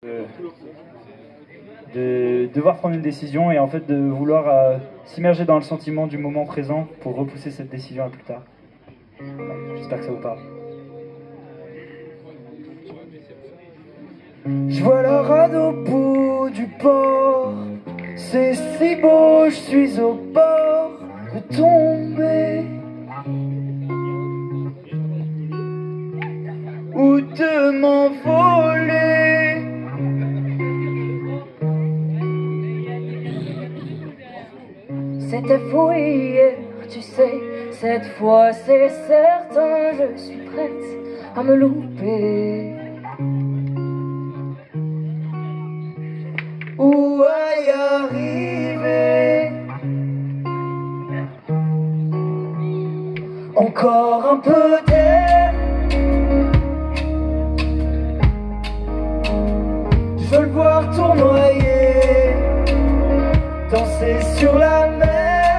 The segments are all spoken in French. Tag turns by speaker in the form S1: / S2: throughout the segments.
S1: de devoir prendre une décision et en fait de vouloir s'immerger dans le sentiment du moment présent pour repousser cette décision à plus tard. J'espère que ça vous parle.
S2: Je vois la rade au bout du port, c'est si beau, je suis au bord de tomber ou de m'envoler.
S3: C'était fou hier, tu sais, cette fois c'est certain, je suis prête à me louper
S2: ou à y arriver. Encore un peu d'air, je veux le voir tournoyer, danser sur la mer,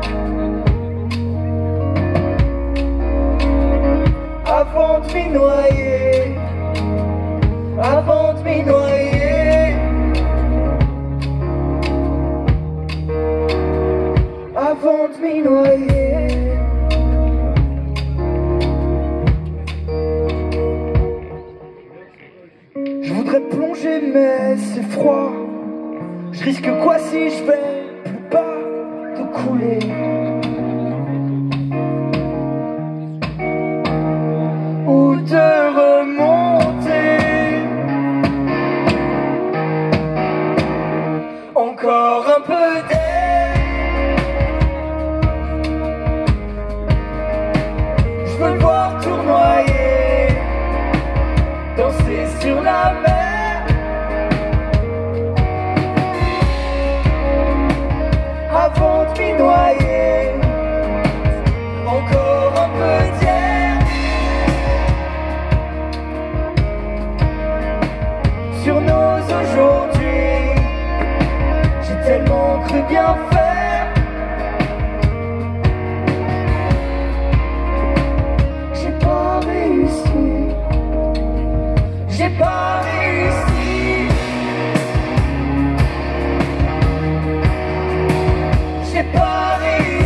S2: avant de m'y noyer, avant de m'y noyer, avant de m'y noyer. Je voudrais plonger mais c'est froid. Je risque quoi si je vais plus bas de couler? Ou de remonter? Encore un peu d'air, je veux le voir tournoyer, danser sur la mer, avant de m'y noyer. Encore un peu d'air sur nos aujourd'hui. J'ai tellement cru bien faire, j'ai pas réussi, j'ai pas réussi, j'ai pas réussi.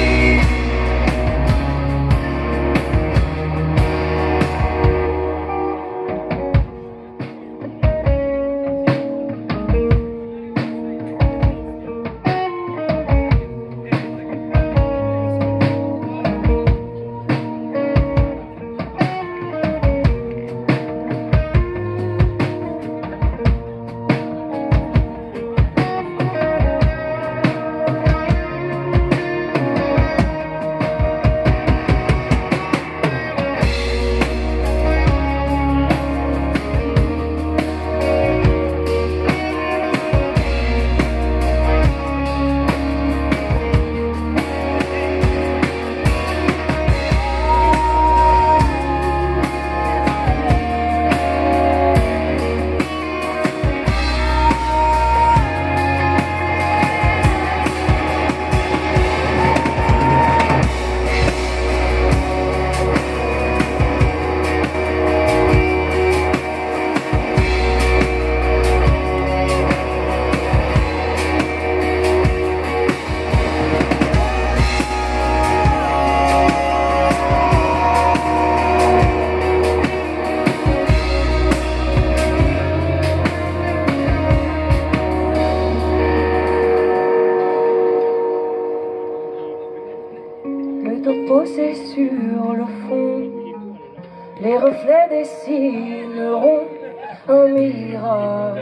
S3: Posé sur le fond, les reflets dessineront un mirage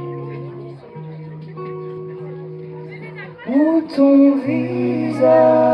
S2: Où ton visage